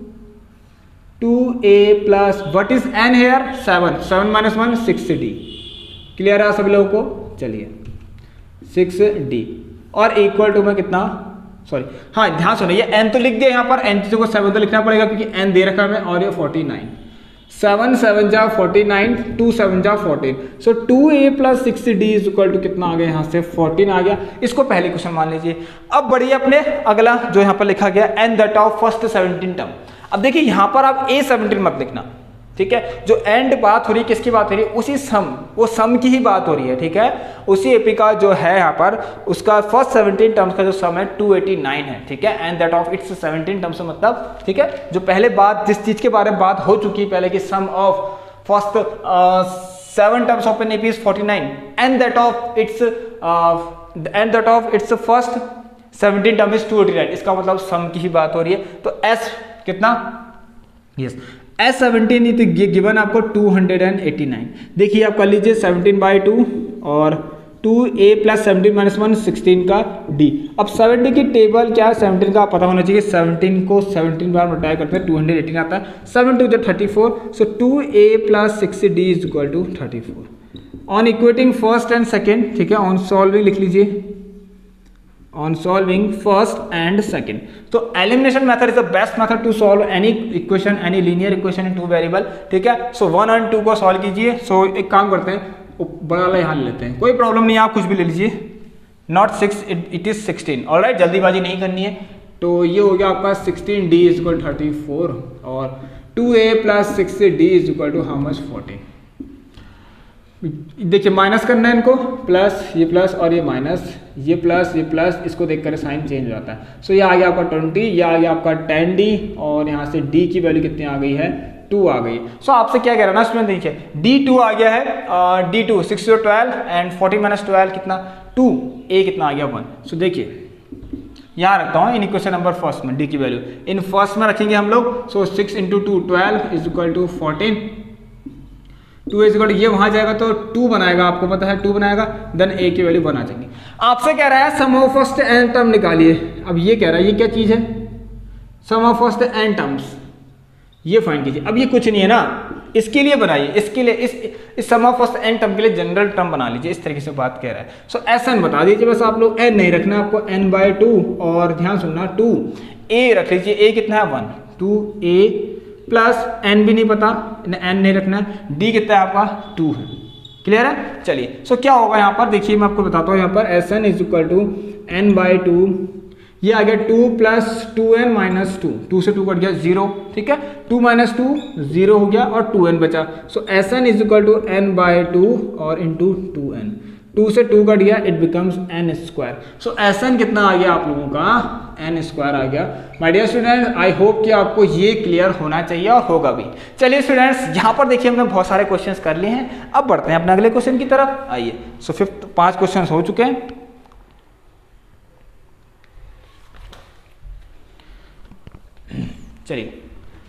2a plus what is n here 7 7 - 1 6d। Clear है सभी लोगों को? चलिए 6d और इक्वल टू में कितना, सॉरी हाँ ध्यान सुनिए, n तो लिख दिया यहाँ पर, n चीजों को 7 तो लिखना पड़ेगा क्योंकि n दे रखा है हमें, और ये 49, 7 7 जा 49, 2 7 जा 14। So 2a plus 6d is equal to कितना आ गया, यहाँ से 14 आ गया। इसको पहले क्वेश्चन मान लीजिए। अब बढ़िए अपने अगला जो यहाँ पर लिखा गया, and that of first 17 term. अब देखिए यहाँ पर आप A17 मत लिखना, ठीक है, जो एंड बात हो रही है किसकी बात हो रही है, उसी सम, वो सम की ही बात हो रही है, ठीक है, उसी एपी का जो है यहाँ पर उसका फर्स्ट 17 टर्म्स का जो सम है 289 है, ठीक है, and that of its 17 terms मतलब, ठीक है, जो पहले बात जिस चीज के बारे में बात हो चुकी है पहले कि sum of first 7 terms of N AP is 49 and that of its first 17 term is 289, इसका मतलब सम की ही बात हो रही है। तो एस कितना, यस S17 तो गिवन आपको 289। देखिए आप कर लीजिए 17/2 और 2a प्लस 17 माइनस 1 16 का d। अब 70 की टेबल क्या है, 17 का पता होना चाहिए। 17 को 17 बार मल्टीप्लाई करते हैं 218 आता है, 7 to the 34, so 2a plus 6d is equal to 34। On equating first and second, ठीक है, ऑन सॉल्विंग लिख लीजिए, on solving first and second. तो elimination method is the best method to solve any equation, any linear equation in two variable, ठीक है। so 1 और 2 को solve कीजिए। so एक काम करते हैं, बड़ा वाला यहाँ ले लेते हैं, कोई प्रॉब्लम नहीं, आप कुछ भी ले लीजिए, not 6 it is 16, ऑलराइट, जल्दीबाजी नहीं करनी है। तो ये हो गया आपका 16d इज इक्वल 34 और 2a plus 6d is equal to how much 14। देखिए माइनस करना है इनको, प्लस ये प्लस और ये माइनस, ये प्लस ये प्लस, इसको देख कर साइन चेंज हो जाता है। सो ये आ गया आपका 20, ये आ गया आपका 10d और यहाँ से d की वैल्यू कितनी आ गई है, 2 आ गई। सो आपसे क्या कह रहा है ना स्टूडेंट, देखिए d2 आ गया है, d2 6 to 12 एंड 14 माइनस 12 कितना 2, a कितना आ गया 1। सो देखिए यहाँ रखता हूँ इन इक्वेशन नंबर फर्स्ट में d की वैल्यू इन फर्स्ट में रखेंगे हम लोग। So 6 into 2 12 is equal to 14, 2 is equal, ये वहां जाएगा तो 2 बनाएगा, आपको पता है 2 बनाएगा, देन a की वैल्यू 1 आ जाएगी। आपसे कह रहा है sum of first n term निकालिए। अब ये कह रहा है ये क्या चीज है, sum of first n terms, ये फाइंड कीजिए। अब ये कुछ नहीं है ना, इसके लिए बनाइए, इसके लिए इस sum of first n term के लिए जनरल टर्म बना लीजिए, इस तरीके से बात कह रहा है। सो एन बता दीजिए बस आप लोग, एन नहीं रखना आपको, n/2 और ध्यान सुनना 2, a रख लीजिए, a कितना है 1, 2a प्लस n भी नहीं पता, n नहीं रखना है, d कितना है आपका 2 है, क्लियर है। चलिए सो क्या होगा यहाँ पर, देखिए मैं आपको बताता हूँ, यहाँ पर Sn is equal to n/2, ये आ गया 2 प्लस 2n माइनस 2, 2 से 2 कट गया 0, ठीक है, 2 माइनस 2 0 हो गया और 2n बचा। So Sn is equal to n/2 और इंटू 2n, 2 से 2 कट गया, it becomes n square. So Sn कितना आ गया आप लोगों का, n स्क्वायर आ गया। My dear students, I hope कि आपको ये क्लियर होना चाहिए और होगा भी। चलिए स्टूडेंट्स, यहाँ पर देखिए हमने बहुत सारे क्वेश्चंस कर लिए हैं, अब बढ़ते हैं अपने अगले क्वेश्चन की तरफ, आइए। सो 5 क्वेश्चन हो चुके हैं। चलिए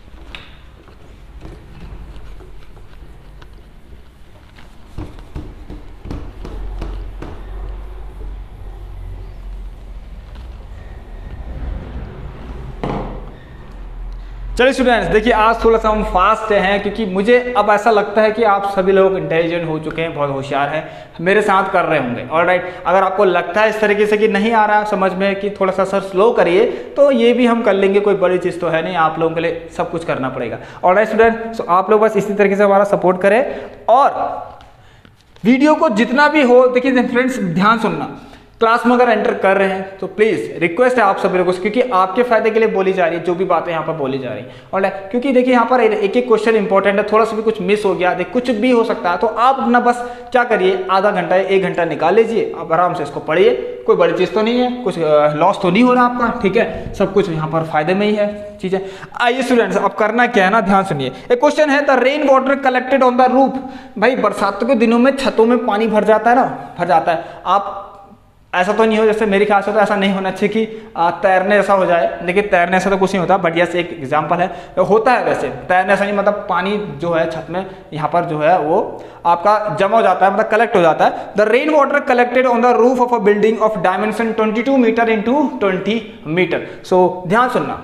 चलिए स्टूडेंट्स, देखिए आज थोड़ा सा हम फास्ट हैं क्योंकि मुझे अब ऐसा लगता है कि आप सभी लोग इंटेलिजेंट हो चुके हैं, बहुत होशियार हैं, मेरे साथ कर रहे होंगे, ऑलराइट। अगर आपको लगता है इस तरीके से कि नहीं आ रहा समझ में, कि थोड़ा सा सर स्लो करिए, तो ये भी हम कर लेंगे, कोई बड़ी चीज़ तो है नहीं, आप लोगों के लिए सब कुछ करना पड़ेगा, ऑलराइट स्टूडेंट। सो आप लोग बस इसी तरीके से हमारा सपोर्ट करें और वीडियो को जितना भी हो, देखिए फ्रेंड्स ध्यान सुनना, क्लास में अगर एंटर कर रहे हैं तो प्लीज रिक्वेस्ट है आप सभी लोगों से, क्योंकि आपके फायदे के लिए बोली जा रही है जो भी बातें यहाँ पर बोली जा रही है, और क्योंकि देखिए यहाँ पर एक एक क्वेश्चन इंपॉर्टेंट है, थोड़ा सा भी कुछ मिस हो गया, देख कुछ भी हो सकता है, तो आप अपना बस क्या करिए, आधा घंटा या 1 घंटा निकाल लीजिए, आप आराम से इसको पढ़िए, कोई बड़ी चीज़ तो नहीं है, कुछ लॉस तो नहीं हो रहा आपका, ठीक है, सब कुछ यहाँ पर फायदे में ही है चीज़ें। आइए स्टूडेंट्स, अब करना क्या है ना, ध्यान सुनिए। एक क्वेश्चन है, the rain water collected on the roof. भाई बरसातों के दिनों में छतों में पानी भर जाता है ना, भर जाता है, आप ऐसा तो नहीं हो, जैसे मेरे ख्याल से तो ऐसा नहीं होना चाहिए कि तैरने जैसा हो जाए, लेकिन तैरने ऐसा तो कुछ नहीं होता, बट यस एक एग्जांपल है, होता है वैसे तैरने ऐसा नहीं, मतलब पानी जो है छत में यहाँ पर जो है वो आपका जमा हो जाता है, मतलब कलेक्ट हो जाता है। The rain water collected on the roof of a building of dimension 22 metre into 20 metre. So ध्यान सुनना,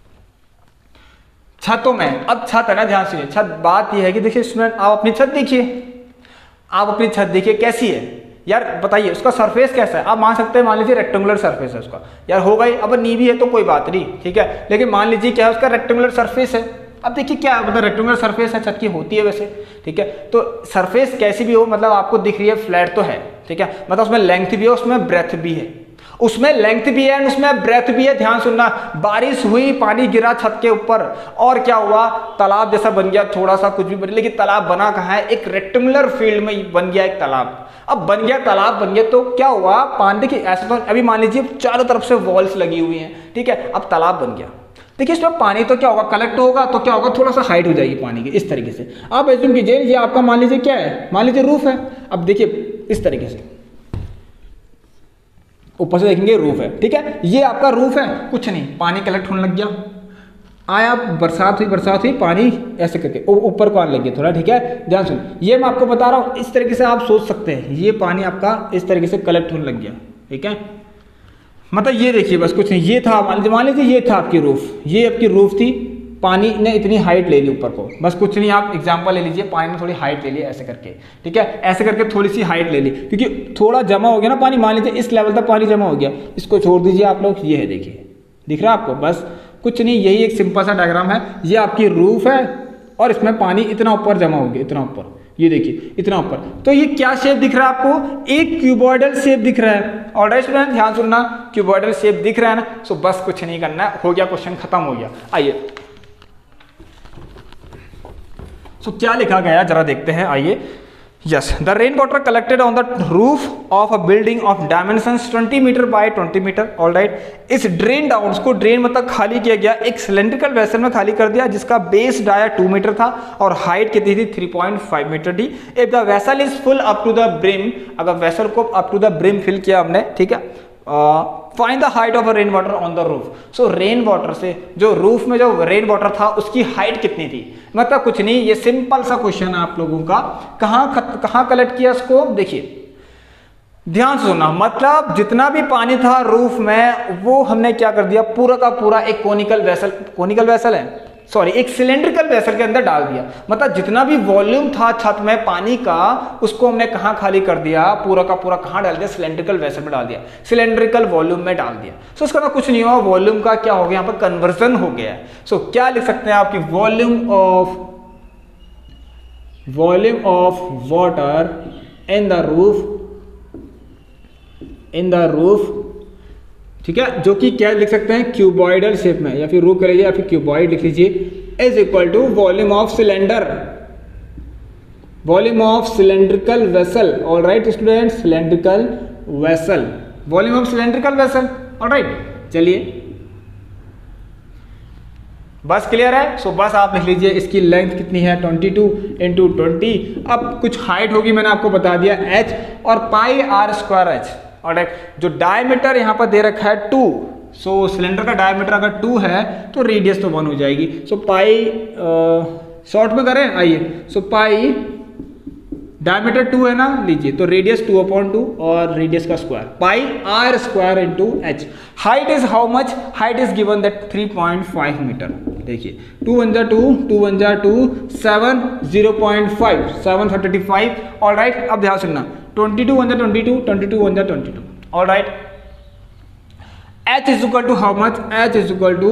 छतों में, अब छत है ना, ध्यान सुनिए, छत, बात यह है कि देखिए स्टूडेंट, आप अपनी छत देखिए, आप अपनी छत देखिए कैसी है यार, बताइए उसका सरफेस कैसा है। आप मान सकते हैं, मान लीजिए रेक्टेंगुलर सरफेस है उसका, यार होगा ही, अब नीवी है तो कोई बात नहीं, ठीक है, लेकिन मान लीजिए क्या है, उसका रेक्टेंगुलर सरफेस है। अब देखिए क्या मतलब रेक्टेंगुलर सरफेस है, छत की होती है वैसे, ठीक है, तो सरफेस कैसी भी हो, मतलब आपको दिख रही है फ्लैट तो है, ठीक है, मतलब उसमें लेंथ भी है, उसमें ब्रेथ भी है, उसमें लेंथ भी है एंड उसमें ब्रेथ भी है। ध्यान सुनना, बारिश हुई, पानी गिरा छत के ऊपर और क्या हुआ, तालाब जैसा बन गया, थोड़ा सा कुछ भी बन, लेकिन तालाब बना कहाँ है, एक रेक्टेंगुलर फील्ड में बन गया एक तालाब। अब बन गया तालाब, बन गया तो क्या हुआ, पानी, देखिए ऐसा तो अभी मान लीजिए चारों तरफ से वॉल्स लगी हुई हैं, ठीक है, अब तालाब बन गया, देखिए इसमें पानी तो क्या होगा, कलेक्ट होगा, तो क्या होगा, थोड़ा सा हाइट हो जाएगी पानी की, इस तरीके से। आप एज्यूम कीजिए ये आपका मान लीजिए क्या है, मान लीजिए रूफ है, अब देखिए इस तरीके से ऊपर से देखेंगे रूफ है, ठीक है, ये आपका रूफ है, कुछ नहीं, पानी कलेक्ट होने लग गया, आया, बरसात हुई, पानी ऐसे करके ऊपर को आने लगे थोड़ा, ठीक है, ध्यान सुन, ये मैं आपको बता रहा हूँ, इस तरीके से आप सोच सकते हैं, ये पानी आपका इस तरीके से कलेक्ट होने लग गया, ठीक है, मतलब ये देखिए बस कुछ नहीं, ये था, मान लीजिए ये था आपकी रूफ, ये आपकी रूफ थी, पानी ने इतनी हाइट ले ली ऊपर को, बस कुछ नहीं, आप एग्जांपल ले लीजिए, पानी ने थोड़ी हाइट ले ली ऐसे करके, ठीक है, ऐसे करके थोड़ी सी हाइट ले ली, क्योंकि थोड़ा जमा हो गया ना पानी, मान लीजिए इस लेवल तक पानी जमा हो गया, इसको छोड़ दीजिए आप लोग, ये है देखिए, दिख रहा है आपको, बस कुछ नहीं, यही एक सिंपल सा डायग्राम है, ये आपकी रूफ है और इसमें पानी इतना ऊपर जमा हो गया, इतना ऊपर, ये देखिए इतना ऊपर, तो ये क्या शेप दिख रहा है आपको, एक क्यूबॉइडल शेप दिख रहा है, ऑलराइट स्टूडेंट, ध्यान सुनना, क्यूबॉइडल शेप दिख रहा है ना, सो बस कुछ नहीं करना है, हो गया, क्वेश्चन खत्म हो गया। आइए, सो क्या लिखा गया जरा देखते हैं, आइए, yes, the rain water collected on the roof of a building of dimensions 20 metre by 20 metre, alright, is drain down, उसको ड्रेन मतलब खाली किया गया, एक सिलेंड्रिकल वेसल में खाली कर दिया, जिसका बेस डाया 2 मीटर था और हाइट कितनी थी 3.5 मीटर थी। If the vessel is full up to the brim, अगर वेसल को up to the brim fill किया हमने, ठीक है, find the height of rain water on the roof, so rain water से जो रूफ में जो रेन वाटर था उसकी हाइट कितनी थी, मतलब कुछ नहीं, ये सिंपल सा क्वेश्चन है आप लोगों का, कहां कलेक्ट किया इसको, देखिए ध्यान से सुनना, मतलब जितना भी पानी था रूफ में वो हमने क्या कर दिया, पूरा का पूरा एक कोनिकल वेसल है, सॉरी, एक सिलेंड्रिकल वेसल के अंदर डाल दिया, मतलब जितना भी वॉल्यूम था छत में पानी का उसको हमने कहाँ खाली कर दिया, पूरा का पूरा कहाँ डाल दिया, सिलेंड्रिकल वेसल में डाल दिया, सिलेंड्रिकल वॉल्यूम में डाल दिया। सो इसका मतलब कुछ नहीं हुआ, वॉल्यूम का क्या हो गया, यहाँ पर कन्वर्जन हो गया है। सो क्या लिख सकते हैं आपकी, volume of water in the roof, ठीक है, जो कि क्या लिख सकते हैं, क्यूबॉइडल शेप में, या फिर रूफ कर लीजिए या फिर क्यूबॉइड लिख लीजिए, is equal to volume of cylindrical vessel, alright student, cylindrical vessel, volume of cylindrical vessel, alright, चलिए बस क्लियर है। सो बस आप लिख लीजिए, इसकी लेंथ कितनी है 22 × 20, अब कुछ हाइट होगी मैंने आपको बता दिया h और पाई r²h, और जो डायमीटर यहाँ पर दे रखा है 2, सो सिलेंडर का डायमीटर अगर 2 है तो रेडियस तो 1 हो जाएगी, सो पाई शॉर्ट में करें, आइए, सो पाई डायमीटर 2 है ना, लीजिए, तो रेडियस 2/2 और रेडियस का square, pi r² × h, height is how much, height is given that 3.5 metre, देखिए 2 × 1 = 2, 2 × 1 = 2, 7, 0.5, 735, ऑलराइट, अब ध्यान सुनना, 22 × 1 = 22, 22 × 1 = 22, alright, h is equal to how much, h is equal to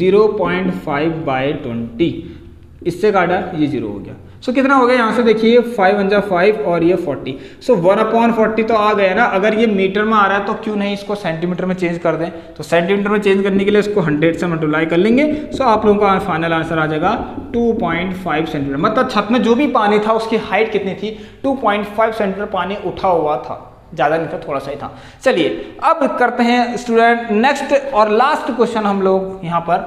0.5/20, इससे काटा ये 0 हो गया, सो कितना हो गया, यहाँ से देखिए 5 × 1 = 5 और ये 40, सो 1/40 तो आ गया ना, अगर ये मीटर में आ रहा है तो क्यों नहीं इसको सेंटीमीटर में चेंज कर दें, तो सेंटीमीटर में चेंज करने के लिए इसको 100 से मल्टीप्लाई कर लेंगे, सो आप लोगों का फाइनल आंसर आ जाएगा 2.5 सेंटीमीटर, मतलब छत में जो भी पानी था उसकी हाइट कितनी थी, 2.5 सेंटीमीटर पानी उठा हुआ था, ज़्यादा नहीं था, थोड़ा सा ही था। चलिए अब करते हैं स्टूडेंट नेक्स्ट और लास्ट क्वेश्चन हम लोग यहाँ पर,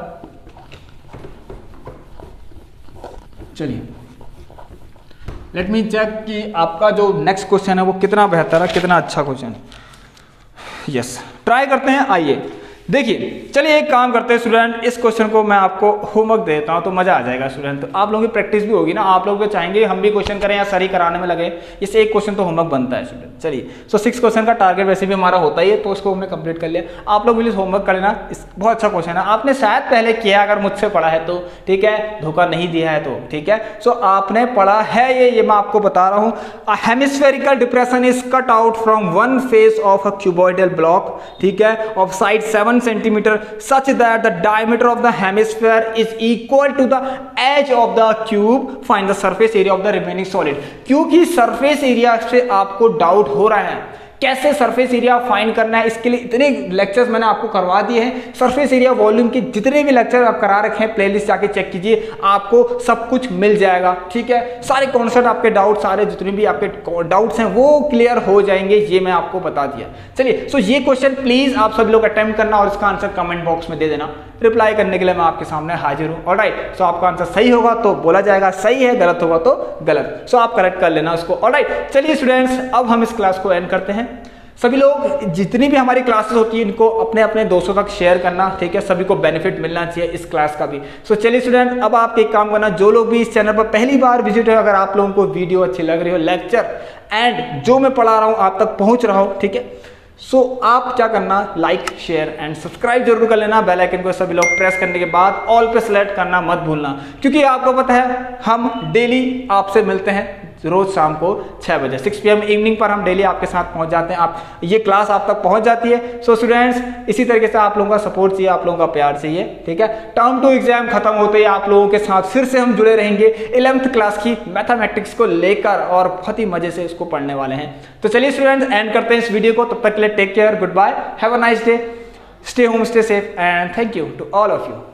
चलिए लेट मी चेक कि आपका जो नेक्स्ट क्वेश्चन है वो कितना बेहतर है, कितना अच्छा क्वेश्चन, यस, ट्राई करते हैं, आइए देखिए, चलिए एक काम करते हैं स्टूडेंट, इस क्वेश्चन को मैं आपको होमवर्क देता हूं तो मजा आ जाएगा स्टूडेंट, तो आप लोगों की प्रैक्टिस भी होगी ना, आप लोग तो चाहेंगे हम भी क्वेश्चन करें या सर ही कराने में लगे, इससे एक क्वेश्चन तो होमवर्क बनता है स्टूडेंट। चलिए, सो 6 क्वेश्चन का टारगेट वैसे भी हमारा होता ही है, तो उसको हमने कंप्लीट कर लिया, आप लोग प्लीज होमवर्क कर लेना, बहुत अच्छा क्वेश्चन है, आपने शायद पहले किया, अगर मुझसे पढ़ा है तो ठीक है, धोखा नहीं दिया है तो ठीक है, सो आपने पढ़ा है ये मैं आपको बता रहा हूँ, a hemispherical depression is cut out from one face of a cuboidal block, ठीक है, of side 7 centimetre such that the diameter of the hemisphere is equal to the edge of the cube, find the surface area of the remaining solid। क्योंकि surface area से आपको doubt हो रहा है कैसे surface area find करना है, इसके लिए इतने लेक्चर्स मैंने आपको करवा दिए हैं, सरफेस एरिया वॉल्यूम के जितने भी लेक्चर आप करा रखे हैं प्लेलिस्ट जाके चेक कीजिए, आपको सब कुछ मिल जाएगा, ठीक है, सारे कॉन्सेप्ट आपके डाउट, सारे जितने भी आपके डाउट्स हैं वो क्लियर हो जाएंगे, ये मैं आपको बता दिया। चलिए, सो ये क्वेश्चन प्लीज आप सभी लोग अटेम्प्ट करना और इसका आंसर कमेंट बॉक्स में दे देना, रिप्लाई करने के लिए मैं आपके सामने हाजिर हूँ। ऑलराइट, सो आपका आंसर सही होगा तो बोला जाएगा सही है, गलत होगा तो गलत, सो आप करेक्ट कर लेना उसको। ऑलराइट, चलिए स्टूडेंट्स, अब हम इस क्लास को एंड करते हैं। सभी लोग जितनी भी हमारी क्लासेस होती है इनको अपने अपने दोस्तों तक शेयर करना, ठीक है, सभी को बेनिफिट मिलना चाहिए इस क्लास का भी। सो चलिए स्टूडेंट, अब आप एक काम करना, जो लोग भी इस चैनल पर पहली बार विजिट है, अगर आप लोगों को वीडियो अच्छी लग रही हो, लेक्चर एंड जो मैं पढ़ा रहा हूँ आप तक पहुँच रहा हूँ, ठीक है, सो आप क्या करना, लाइक शेयर एंड सब्सक्राइब जरूर कर लेना। बेल आइकन को सभी लोग प्रेस करने के बाद ऑल पे सेलेक्ट करना मत भूलना, क्योंकि आपको पता है हम डेली आपसे मिलते हैं रोज शाम को 6 बजे 6 PM इवनिंग पर हम डेली आपके साथ पहुंच जाते हैं, आप ये क्लास आप तक पहुंच जाती है। सो स्टूडेंट्स, इसी तरीके से आप लोगों का सपोर्ट चाहिए, आप लोगों का प्यार चाहिए, ठीक है। टर्म 2 एग्जाम खत्म होते ही आप लोगों के साथ फिर से हम जुड़े रहेंगे 11th क्लास की मैथमेटिक्स को लेकर, और बहुत ही मजे से इसको पढ़ने वाले हैं। तो चलिए स्टूडेंट्स, एंड करते हैं इस वीडियो को, तब तक के लिए take care, goodbye, have a nice day, stay home, stay safe and thank you to all of you.